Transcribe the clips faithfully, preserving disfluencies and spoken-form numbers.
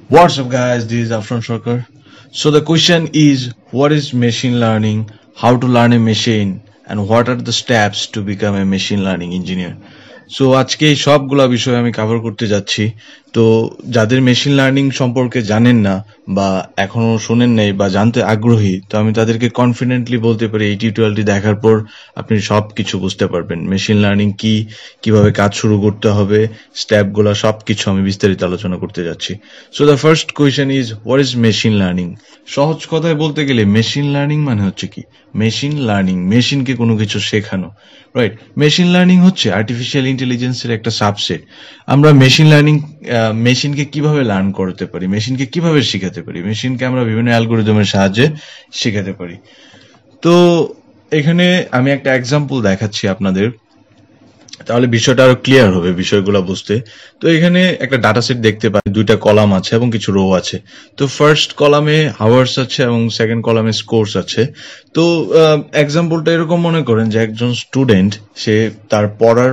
What's up, guys? This is Afran Shokar. So, the question is what is machine learning, how to learn a machine, and what are the steps to become a machine learning engineer? So আজকে এই সবগুলা বিষয় আমি cover করতে যাচ্ছি। তো যাদের machine learning সম্পর্কে জানেন না বা এখনো শুনেন নাই বা জানতে আগ্রহী, তো আমি তাদেরকে কনফিডেন্টলি বলতে পারি এই টিউটোরিয়ালটি দেখার পর আপনি সব কিছু বুঝতে পারবেন। মেশিন লার্নিং কি, কিভাবে কাজ শুরু করতে হবে, স্টেপগুলো সব কিছু আমি বিস্তারিত আলোচনা করতে যাচ্ছি। So the first question is what is machine learning. সহজ কথায় বলতে গেলে মেশিন লার্নিং মানে হচ্ছে কি, মেশিন লার্নিং মেশিনকে কোনো কিছু শেখানো, রাইট। মেশিন লার্নিং হচ্ছে আর্টিফিশিয়াল ইন্টেলিজেন্সের একটা সাবসেট। আমরা মেশিন লার্নিং মেশিনকে কিভাবে লার্ন করতে পারি, মেশিনকে কিভাবে শেখাতে পারি, মেশিনকে আমরা বিভিন্ন অ্যালগোরিদমের সাহায্যে শেখাতে পারি। তো এখানে আমি একটা এক্সাম্পল দেখাচ্ছি আপনাদের, তাহলে বিষয়টা আরো ক্লিয়ার হবে বিষয়গুলো বুঝতে। তো এখানে একটা ডাটা সেট দেখতে পাই, দুইটা কলাম আছে এবং কিছু রো আছে। তো ফার্স্ট কলামে হাওয়ার্স আছে এবং সেকেন্ড কলামে স্কোরস আছে। তো এক্সাম্পলটা এরকম মনে করেন যে একজন স্টুডেন্ট, সে তার পড়ার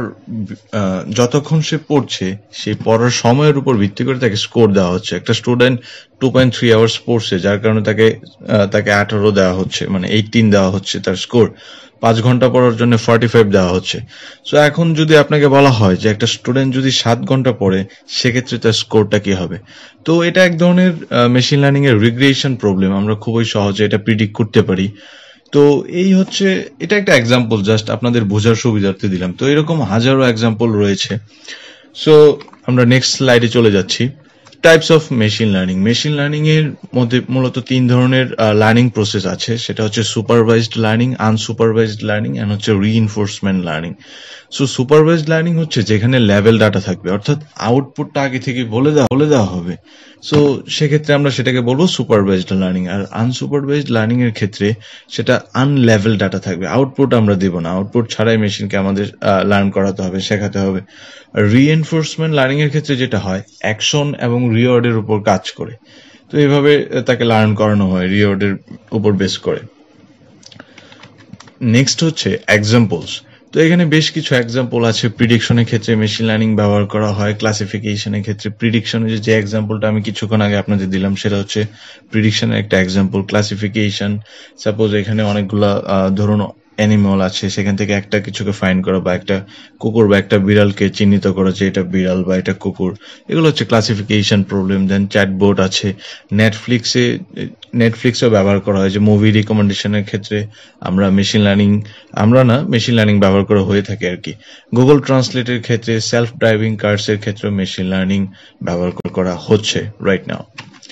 যতক্ষণ সে পড়ছে সেই পড়ার সময়ের উপর ভিত্তি করে তাকে স্কোর দেওয়া হচ্ছে। একটা student two point three hours পড়ছে, যার কারণে তাকে তাকে আঠারো দেওয়া হচ্ছে, মানে এইটিন দেওয়া হচ্ছে তার স্কোর। পাঁচ ঘন্টা পড়ার জন্য ফর্টি ফাইভ দেওয়া হচ্ছে। সো এখন যদি আপনাকে বলা হয় যে একটা স্টুডেন্ট যদি সাত ঘন্টা পড়ে, সেক্ষেত্রে তার স্কোরটা কি হবে? তো এটা এক ধরনের মেশিন লার্নিং এর রিগ্রেশন প্রবলেম, আমরা খুবই সহজে এটা প্রিডিক্ট করতে পারি। তো এই হচ্ছে, এটা একটা এক্সাম্পল জাস্ট আপনাদের বোঝার সুবিধার্থে দিলাম। তো এরকম হাজারো এক্সাম্পল রয়েছে। সো আমরা নেক্সট স্লাইডে চলে যাচ্ছি। Types of machine learning. Machine learning এর মধ্যে মূলত তিন ধরনের লার্নিং প্রসেস আছে, সেটা হচ্ছে supervised learning, unsupervised learning and হচ্ছে reinforcement learning. So supervised learning হচ্ছে যেখানে লেভেল ডাটা থাকবে, অর্থাৎ আউটপুটটা আগে থেকে বলে দেওয়া বলে দেওয়া হবে। সো সেক্ষেত্রে আমরা সেটাকে বলবো সুপারভাইজড লার্নিং। আর আনসুপারভাইজড লার্নিং এর ক্ষেত্রে সেটা আনলেভেল ডাটা থাকবে, আউটপুট আমরা দেব না, আউটপুট ছাড়াই মেশিনকে আমাদের লার্ন করাতে হবে, শেখাতে হবে। রিইনফোর্সমেন্ট লার্নিং এর ক্ষেত্রে যেটা হয়, অ্যাকশন এবং রিওয়ার্ডের উপর কাজ করে। তো এইভাবে তাকে লার্ন করানো হয় রিওয়ার্ডের উপর বেস করে। নেক্সট হচ্ছে এক্সাম্পলস। তো এখানে বেশ কিছু এক্সাম্পল আছে। প্রিডিকশনের ক্ষেত্রে মেশিন লার্নিং ব্যবহার করা হয়, ক্লাসিফিকেশনের ক্ষেত্রে। প্রিডিকশনের যে এক্সাম্পলটা আমি কিছুক্ষণ আগে আপনাদের দিলাম সেটা হচ্ছে প্রিডিকশনের একটা এক্সাম্পল। ক্লাসিফিকেশন, সাপোজ এখানে অনেকগুলা ধরুন অ্যানিমাল আছে, সেখান থেকে একটা কিছুকে ফাইন্ড করা, বা একটা কুকুর বা একটা বিড়ালকে চিহ্নিত করা যে এটা বিড়াল বা এটা কুকুর, এগুলো হচ্ছে ক্লাসিফিকেশন প্রবলেম। দেন চ্যাটবোর্ড আছে, নেটফ্লিক্সে নেটফ্লিক্সও ব্যবহার করা হয় যে মুভি রিকমেন্ডেশনের ক্ষেত্রে আমরা মেশিন লার্নিং, আমরা না মেশিন লার্নিং ব্যবহার করা হয়ে থাকে আর কি। গুগল ট্রান্সলেটের ক্ষেত্রে, সেলফ ড্রাইভিং কার্স এর ক্ষেত্রে মেশিন লার্নিং ব্যবহার করা হচ্ছে রাইট নাও।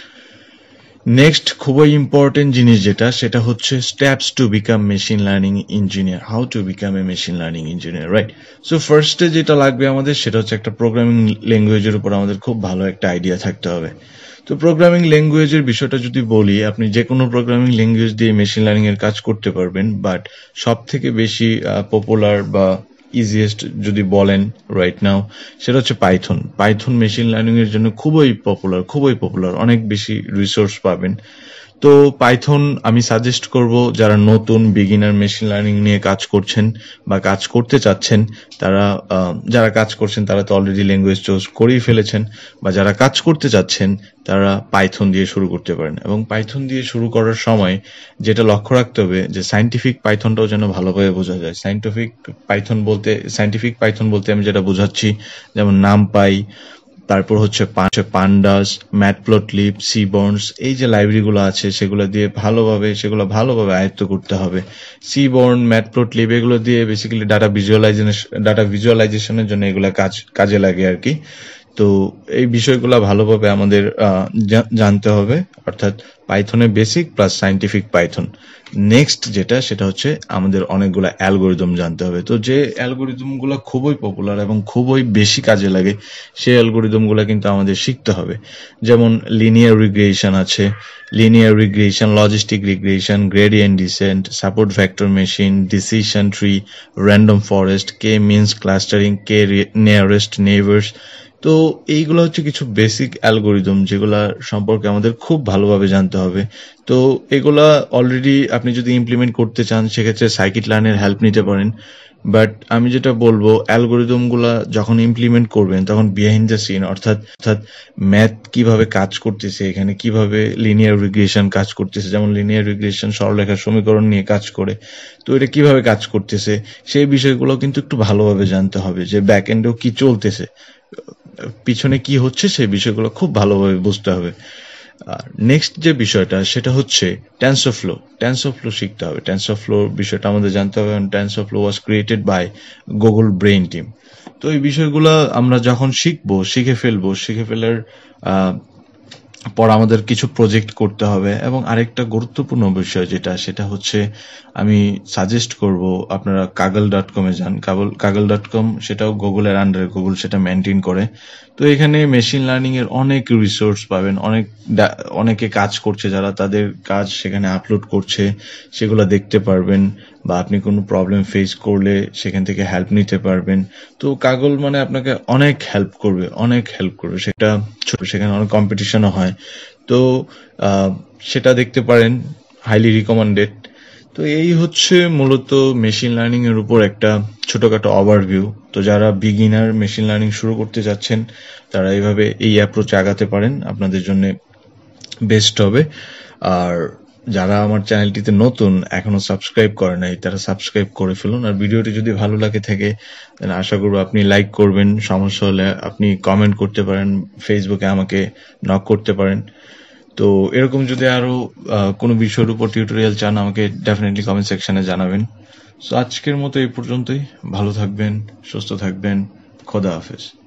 নেক্সট খুবই ইম্পর্টেন্ট জিনিস যেটা, সেটা হচ্ছে steps to become machine learning engineer. How to become a machine learning engineer, right. So ফার্স্টে যেটা লাগবে আমাদের, সেটা হচ্ছে একটা প্রোগ্রামিং ল্যাঙ্গুয়েজের উপর আমাদের খুব ভালো একটা আইডিয়া থাকতে হবে। তো প্রোগ্রামিং ল্যাঙ্গুয়েজের বিষয়টা যদি বলি, আপনি যে কোনো প্রোগ্রামিং ল্যাঙ্গুয়েজ দিয়ে মেশিন লার্নিং এর কাজ করতে পারবেন, বাট সব থেকে বেশি পপুলার বা ইজিয়েস্ট যদি বলেন রাইট নাও, সেটা হচ্ছে পাইথন। পাইথন মেশিন লার্নিং এর জন্য খুবই পপুলার, খুবই পপুলার, অনেক বেশি রিসোর্স পাবেন। তো পাইথন আমি সাজেস্ট করব যারা নতুন বিগিনার মেশিন লার্নিং নিয়ে কাজ করছেন বা কাজ করতে চাচ্ছেন, তারা যারা কাজ করছেন তারা তো অলরেডি ল্যাঙ্গুয়েজ চুজ করেই ফেলেছেন, বা যারা কাজ করতে চাচ্ছেন তারা পাইথন দিয়ে শুরু করতে পারেন। এবং পাইথন দিয়ে শুরু করার সময় যেটা লক্ষ্য রাখতে হবে যে সাইন্টিফিক পাইথনটাও যেন ভালোভাবে বোঝা যায়। সাইন্টিফিক পাইথন বলতে সাইন্টিফিক পাইথন বলতে আমি যেটা বোঝাচ্ছি, যেমন নামপাই, তারপর হচ্ছে পান্ডাস, ম্যাটপ্লটলিব, সিবর্নস, এই যে লাইব্রেরিগুলো আছে সেগুলো দিয়ে ভালোভাবে সেগুলো ভালোভাবে আয়ত্ত করতে হবে। সিবর্ন, ম্যাটপ্লটলিব এগুলো দিয়ে বেসিক্যালি ডাটা ভিজুয়ালাইজেশন ডাটা ভিজুয়ালাইজেশনের জন্য এগুলো কাজ কাজে লাগে আর কি। তো এই বিষয়গুলো ভালোভাবে আমাদের জানতে হবে, অর্থাৎ পাইথনের basic plus scientific Python. Next যেটা, সেটা হচ্ছে আমাদের অনেকগুলো অ্যালগোরিদম জানতে হবে। তো যে অ্যালগোরিদম গুলো খুবই পপুলার এবং খুবই বেশি কাজে লাগে, সেই অ্যালগোরিদম গুলো কিন্তু আমাদের শিখতে হবে। যেমন লিনিয়ার রিগ্রেশন আছে, linear regression, logistic regression, gradient descent, support vector machine, decision tree, random forest, K means clustering, K nearest neighbours. তো এইগুলো হচ্ছে কিছু বেসিক অ্যালগোরিদম যেগুলা সম্পর্কে আমাদের খুব ভালোভাবে জানতে হবে। তো এগুলা অলরেডি আপনি যদি ইমপ্লিমেন্ট করতে চান, সেক্ষেত্রে সাইকিট লার্নের হেল্প নিতে পারেন। বাট আমি যেটা বলবো, অ্যালগোরিদম গুলা যখন ইমপ্লিমেন্ট করবেন তখন বিহাইন্ড দ্য সিন, অর্থাৎ অর্থাৎ ম্যাথ কিভাবে কাজ করতেছে, এখানে কিভাবে লিনিয়ার রিগ্রেশন কাজ করতেছে, যেমন লিনিয়ার রিগ্রেশন সরলরেখার সমীকরণ নিয়ে কাজ করে, তো এটা কিভাবে কাজ করতেছে সেই বিষয়গুলো কিন্তু একটু ভালোভাবে জানতে হবে, যে ব্যাক এন্ডেও কি চলতেছে, পিছনে কি হচ্ছে, সেই বিষয়গুলো খুব ভালোভাবে বুঝতে হবে। আর নেক্সট যে বিষয়টা সেটা হচ্ছে টেনসরফ্লো। টেনসরফ্লো শিখতে হবে। টেনসরফ্লো বিষয়টা আমাদের জানতে হবে। TensorFlow was created by Google Brain team. তো এই বিষয়গুলো আমরা যখন শিখবো, শিখে ফেলবো, শিখে ফেলার আহ পর আমাদের কিছু প্রজেক্ট করতে হবে। এবং আরেকটা গুরুত্বপূর্ণ বিষয় যেটা, সেটা হচ্ছে আমি সাজেস্ট করব আপনারা কাগল ডট কমে যান। কাগল কাগল ডট কম সেটাও গুগলের আন্ডারে, গুগল সেটা মেনটেন করে। তো এখানে মেশিন লার্নিং এর অনেক রিসোর্স পাবেন, অনেক অনেকে কাজ করছে যারা তাদের কাজ সেখানে আপলোড করছে, সেগুলো দেখতে পারবেন, বা আপনি কোনো প্রবলেম ফেস করলে সেখান থেকে হেল্প নিতে পারবেন। তো কাগল মানে আপনাকে অনেক হেল্প করবে, অনেক হেল্প করবে। সেটা ছোট, সেখানে অনেক কম্পিটিশনও হয়। তো আহ, সেটা দেখতে পারেন, হাইলি রিকমেন্ডেড। তো এই হচ্ছে মূলত মেশিন লার্নিং এর উপর একটা ছোটখাটো ওভারভিউ। তো যারা বিগিনার মেশিন লার্নিং শুরু করতে যাচ্ছেন, তারা এইভাবে এই অ্যাপ্রোচে আগাতে পারেন, আপনাদের জন্য বেস্ট হবে। আর যারা আমার চ্যানেলটিতে নতুন, এখনো সাবস্ক্রাইব করে নাই, তারা সাবস্ক্রাইব করে ফেলুন। আর ভিডিওটি যদি ভালো লাগে থাকে, তাহলে আশা করবো আপনি লাইক করবেন। সমস্যা হলে আপনি কমেন্ট করতে পারেন, ফেসবুকে আমাকে নক করতে পারেন। তো এরকম যদি আরো আহ, কোনো বিষয়ের উপর টিউটোরিয়াল চান, আমাকে ডেফিনেটলি কমেন্ট সেকশনে জানাবেন। সো আজকের মতো এই পর্যন্তই। ভালো থাকবেন, সুস্থ থাকবেন। খোদা হাফেজ।